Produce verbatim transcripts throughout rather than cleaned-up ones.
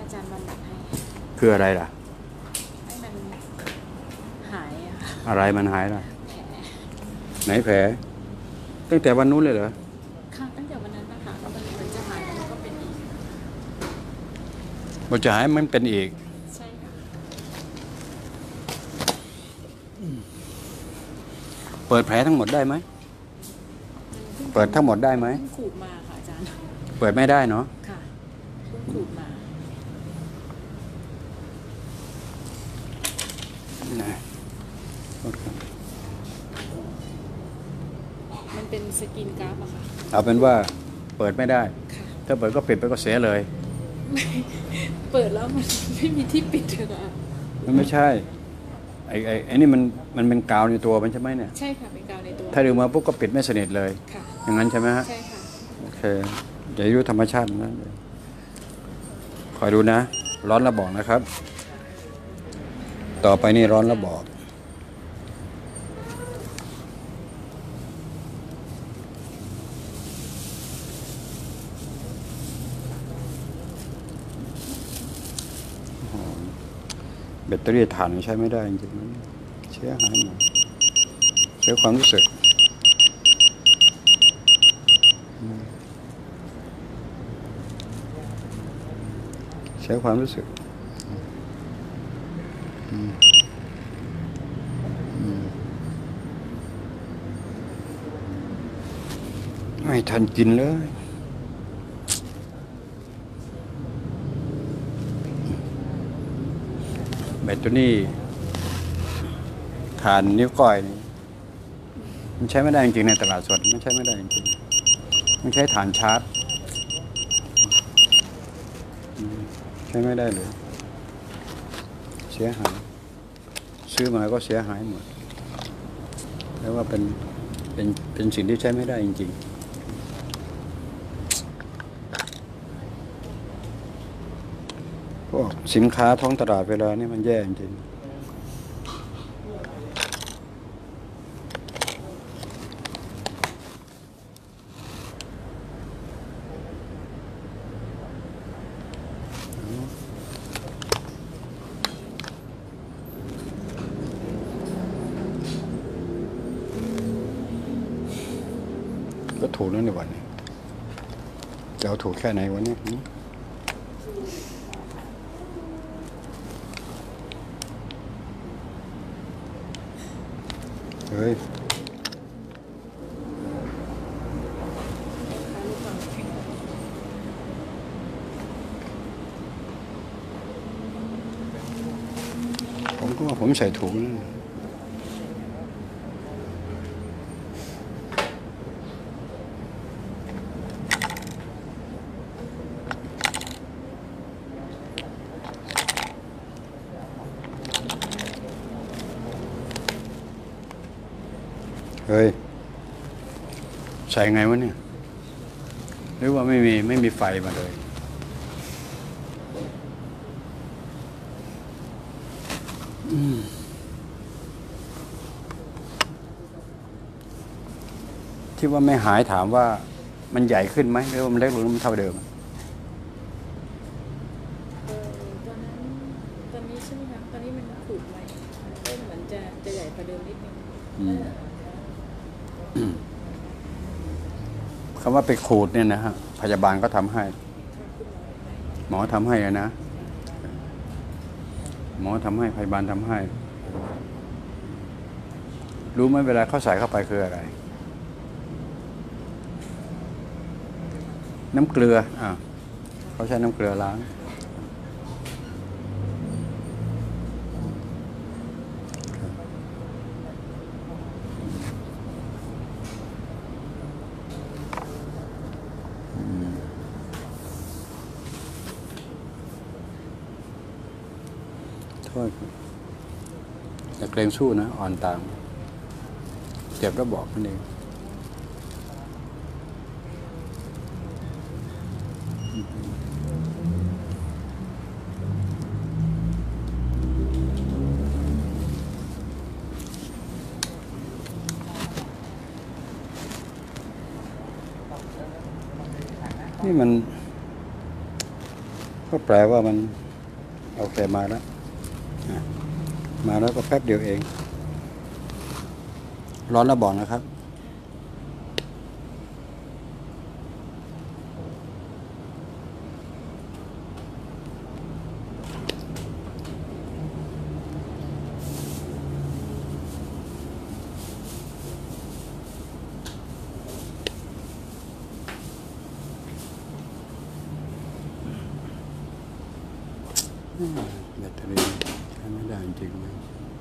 จารย์บำบัดให้คืออะไรล่ะให้มันหายอะค่ะอะไรมันหายล่ะแผลไหนแผลตั้งแต่วันนู้นเลยเหรอค่ะตั้งแต่วันนั้นนะคะแล้วมันเหมือนจะหายแล้วมันก็เป็นอีกมันจะหายมันเป็นอีกใช่ค่ะเปิดแผลทั้งหมดได้ไหมเปิดทั้งหมดได้ไหมขูดมาค่ะอาจารย์เปิดไม่ได้เนาะค่ะขูดมามันเป็นสกินกราฟอะค่ะเอาเป็นว่าเปิดไม่ได้ถ้าเปิดก็ปิดไปก็เสียเลยเปิดแล้วมันไม่มีที่ปิดเลยอะมันไม่ใช่ไอ้ไอ้ไอ้นี่มันมันเป็นกาวในตัวมันใช่ไหมเนี่ยใช่ค่ะเป็นกาวในตัวถ้าดึงมาปุ๊บก็ปิดไม่สนิทเลยอย่างนั้นใช่ไหมฮะใช่ค่ะโอเคอย่ารู้ธรรมชาตินะคอยดูนะร้อนแล้วบอกนะครับต่อไปนี่ร้อนแล้วบอกแบตเตอรี่ถ่านใช้ไม่ได้จริงๆเสียหายหมดเสียความรู้สึกเสียความรู้สึกไม่ทันกินเลยแบตตัวนี้ฐานนิ้วก้อยนี่มันใช้ไม่ได้จริงๆในตลาดสดมันใช้ไม่ได้จริงๆมันใช้ฐานชาร์จใช้ไม่ได้เลยเสียหายซื้อมาก็เสียหายหมดแล้วว่าเป็นเป็นเป็นสิ่งที่ใช้ไม่ได้จริงๆพวกสินค้าท้องตลาดเวลานี่มันแย่จริงก็ถูกแล้วในวันนี้จะเอาถูกแค่ไหนวันนี้เฮ้ยผมก็ว่าผมใส่ถุงนะเฮ้ยใส่ไงวะเนี่ยหรือว่าไม่มีไม่มีไฟมาเลยที่ว่าไม่หายถามว่ามันใหญ่ขึ้นไหมหรือว่ามันเล็กหรือมันเท่าเดิมตอนนั้นตอนนี้ใช่ไหมคะตอนนี้มันขูดไว้ก็เหมือนจะจะใหญ่กว่าเดิมนิดนึงคำว่าไปขูดเนี่ยนะฮะพยาบาลก็ทำให้หมอทำให้นะหมอทำให้พยาบาลทำให้รู้ไหมเวลาเขาใส่เข้าไปคืออะไรน้ำเกลืออ่าเขาใช้น้ำเกลือล้างโทษอย่าเกรงสู้นะอ่อนตามเจ็บแล้วบอกมันเองนี่มันก็แปลว่ามันโอเคมาแล้วมาแล้วก็แป๊บเดียวเองร้อนแล้วบอกนะครับแบตเตอรี่ใช้ไม่ได้จริงๆนะ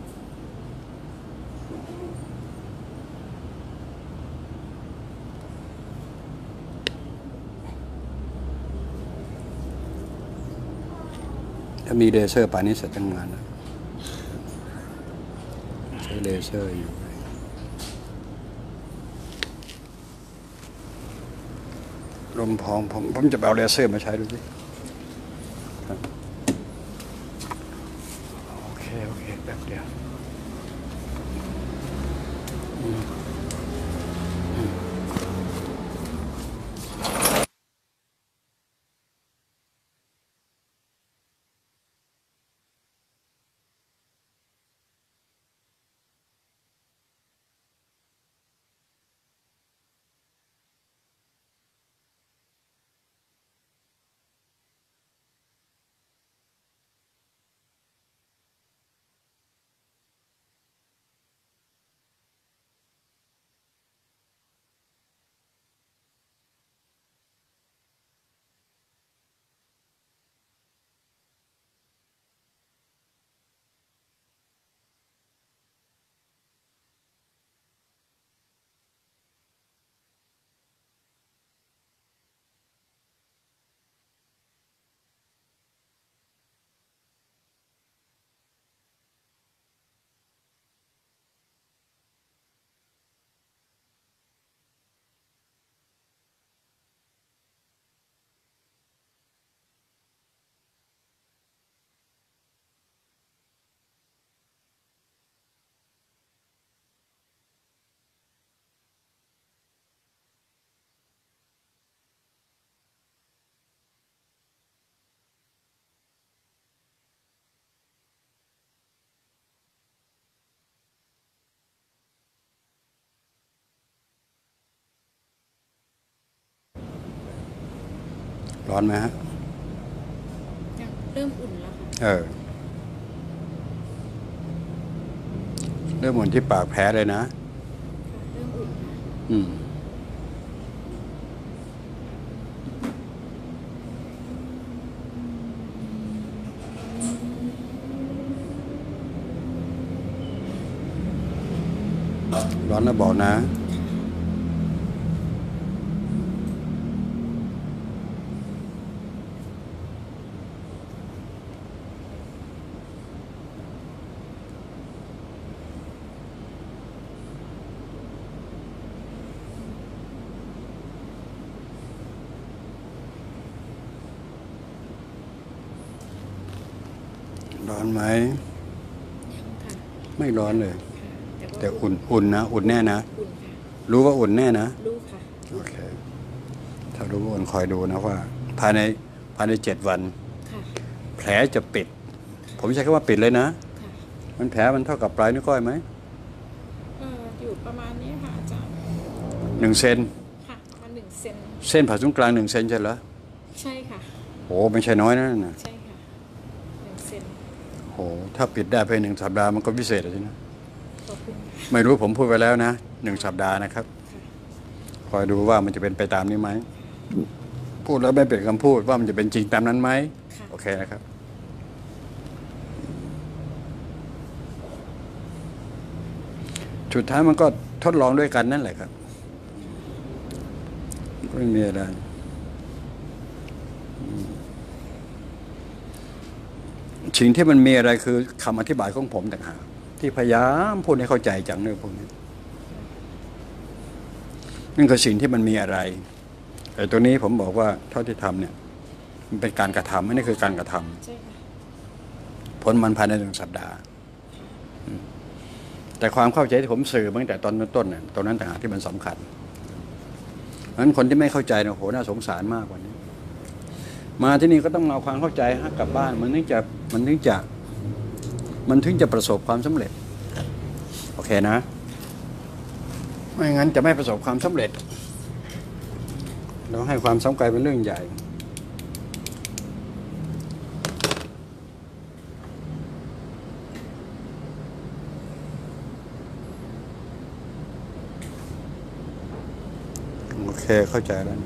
ถ้ามีเลเซอร์ป่านนี้เสร็จทั้งงานแล้วใช้เลเซอร์อยู่ลมพองผมผมจะเอาเลเซอร์มาใช้ดูสิโอเคโอเคแป๊บเดียวร้อนไหมฮะยังเริ่มอุ่นแล้วค่ะเออเริ่มอุ่นที่ปากแผลเลยนะเริ่มอุ่นนะอืมร้อนแล้วบอกนะร้อนไหมไม่ร้อนเลยแต่อุ่นอุ่นนะอุ่นแน่นะรู้ว่าอุ่นแน่นะรู้ค่ะโอเคถ้ารู้ว่าอุ่นคอยดูนะว่าภายในภายในเจ็ดวันแผลจะปิดผมใช้คำว่าปิดเลยนะมันแผลมันเท่ากับปลายนิ้วก้อยไหมเอออยู่ประมาณนี้ค่ะอาจารย์หนึ่งเซนค่ะประมาณหนึ่งเซนเส้นผ่าศูนย์กลางหนึ่งเซนใช่เหรอใช่ค่ะโอ้ไม่ใช่น้อยนะน่ะใช่ค่ะหนึ่งเซนโอ้ถ้าปิดได้ภายในหนึ่งสัปดาห์มันก็พิเศษเลยนะขอบคุณไม่รู้ผมพูดไปแล้วนะหนึ่งสัปดาห์นะครับคอยดูว่ามันจะเป็นไปตามนี้ไหมพูดแล้วไม่เป็นคำพูดว่ามันจะเป็นจริงตามนั้นไหมโอเคนะครับสุดท้ายมันก็ทดลองด้วยกันนั่นแหละครับไม่มีอะไรสิ่งที่มันมีอะไรคือคำอธิบายของผมต่างหากที่พยายามพูดให้เข้าใจจังเรื่องพวกนี้นั่นคือสิ่งที่มันมีอะไรแต่ตัวนี้ผมบอกว่าเท่าที่ทำเนี่ยมันเป็นการกระทำไม่ได้คือการกระทำผลมันภายในหนึ่งสัปดาห์แต่ความเข้าใจที่ผมสื่อตั้งแต่ตอนต้นเนี่ยตรงนั้นต่างหากที่มันสำคัญเพราะฉะนั้นคนที่ไม่เข้าใจเนี่ยโหน่าสงสารมากกว่านี้มาที่นี่ก็ต้องเอาความเข้าใจฮะกลับบ้านมันถึงจะมันถึงจะมันถึงจะประสบความสำเร็จโอเคนะไม่งั้นจะไม่ประสบความสำเร็จเราให้ความสำคัญเป็นเรื่องใหญ่โอเคเข้าใจแล้ว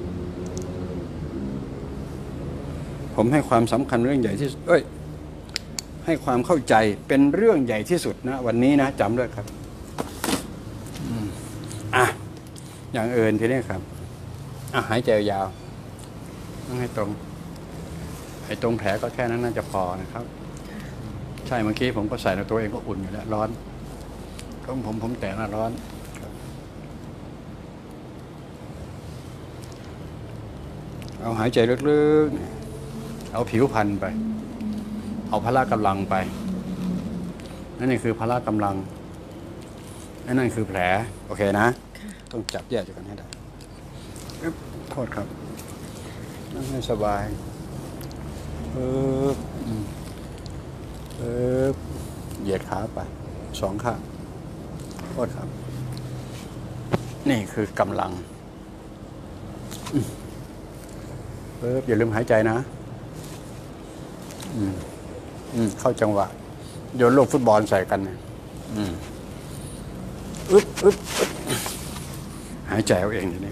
ผมให้ความสำคัญเรื่องใหญ่ที่สุดเอ้ยให้ความเข้าใจเป็นเรื่องใหญ่ที่สุดนะวันนี้นะจำด้วยครับอ่ะอย่างเอิญทีนี้ครับอ่ะหายใจยาวต้องให้ตรงไอ้ตรงแผลก็แค่นั้นน่าจะพอนะครับใช่เมื่อกี้ผมก็ใส่ในตัวเองก็อุ่นอยู่แล้วร้อนก็ผมผมแต่น่าร้อนเอาหายใจลึกๆเอาผิวพรรณไปเอาพละกำลังไปนั่นนี่คือพละกำลังนั่นนั่นคือแผลโอเคนะต้องจับแยกจากกันให้ได้โทษครับนั่งให้สบายเออเออเหยียดขาไปสองข้างโทษครับนี่คือกำลังเอออย่าลืมหายใจนะอืมอืมเข้าจังหวะโยนลูกฟุตบอลใส่กันเนี่ยอืมอึ๊บอึ๊บอึ๊บหายใจเอาเองทีนี้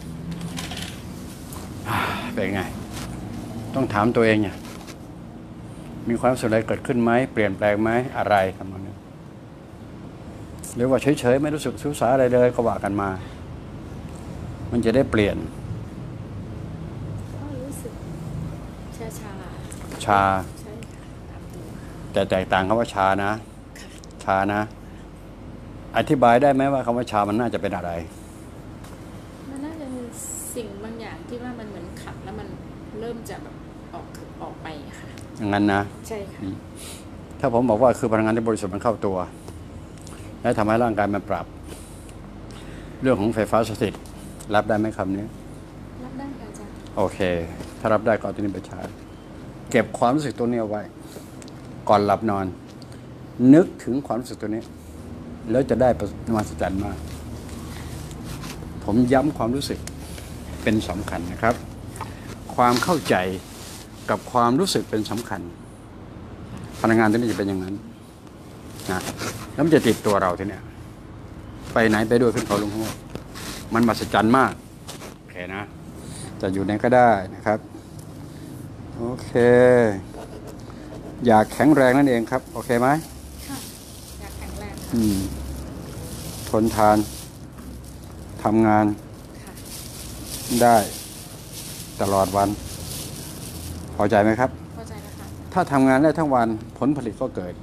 เป็นไงต้องถามตัวเองเนี่ยมีความรู้สึกอะไรเกิดขึ้นไหมเปลี่ยนแปลงไหมอะไรทำนองนี้หรือว่าเฉยๆไม่รู้สึกสู้สาอะไรเลยก็ว่ากันมามันจะได้เปลี่ยนก็รู้สึกชาชาชาใช่ค่ะตามตัวแต่แตกต่างคำว่าชานะชานะอธิบายได้ไหมว่าคำว่าชามันน่าจะเป็นอะไรมันน่าจะเป็นสิ่งบางอย่างที่ว่ามันเหมือนขับแล้วมันเริ่มจะแบบออกออกไปค่ะอย่างนั้นนะใช่ค่ะถ้าผมบอกว่าคือพลังงานที่บริสุทธิ์มันเข้าตัวและทำให้ร่างกายมันปรับเรื่องของไฟฟ้าสถิตรับได้ไหมคำนี้รับได้ค่ะอาจารย์โอเคถ้ารับได้ก็เอาตัวนี้ไปใช้เก็บความรู้สึกตัวนี้เอาไว้ก่อนหลับนอนนึกถึงความรู้สึกตัวนี้แล้วจะได้ประมหัศจรรย์มากผมย้ำความรู้สึกเป็นสำคัญนะครับความเข้าใจกับความรู้สึกเป็นสำคัญพลังงานตัวนี้จะเป็นอย่างนั้นนะแล้วมันจะติดตัวเราทีเนี้ยไปไหนไปด้วยขึ้นเขาลงหัวมันมหัศจรรย์มากโอเคนะจะอยู่ไหนก็ได้นะครับโอเคอยากแข็งแรงนั่นเองครับโอเคไหมค่ะอยากแข็งแรงอืมทนทานทำงานได้ตลอดวันพอใจไหมครับพอใจแล้วค่ะถ้าทำงานได้ทั้งวันผลผลิตก็เกิด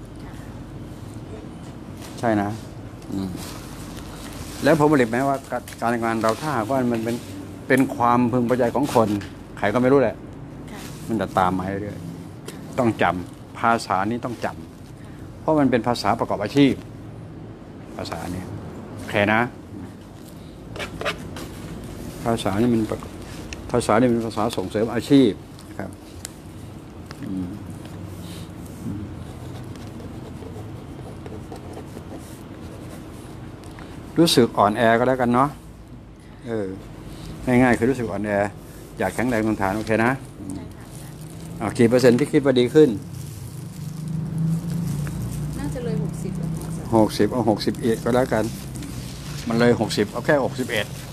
ใช่นะอืมแล้วผลผลิตแม้ว่าการทำงานเราถ้าหากว่ามันเป็นเป็นความพึงพอใจของคนใครก็ไม่รู้แหละมันจะตามมาเรื่อยๆต้องจำภาษานี้ต้องจำเพราะมันเป็นภาษาประกอบอาชีพภาษานี้โอเคนะภาษานี่มันภาษานี่เป็นภาษาส่งเสริมอาชีพนะครับรู้สึกอ่อนแอก็แล้วกันเนาะเออง่ายๆคือรู้สึกอ่อนแออยากแข็งแรงทนทานโอเคนะเอากี่เปอร์เซ็นต์ที่คิดว่าดีขึ้นน่าจะเลยหกสิบหกสิบเอาหกสิบเอ็ดก็แล้วกันมันเลยหกสิบเอาแค่หกสิบเอ็ด